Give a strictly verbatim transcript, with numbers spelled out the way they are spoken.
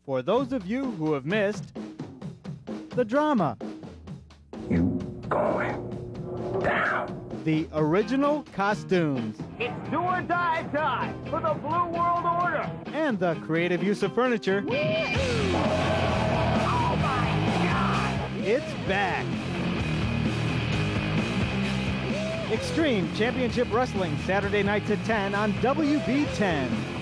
for those of you who have missed the drama. You going down. The original costumes. It's do or die time for the Blue World Order. And the creative use of furniture. Oh my God! It's back. Extreme Championship Wrestling, Saturday nights at ten on W B ten.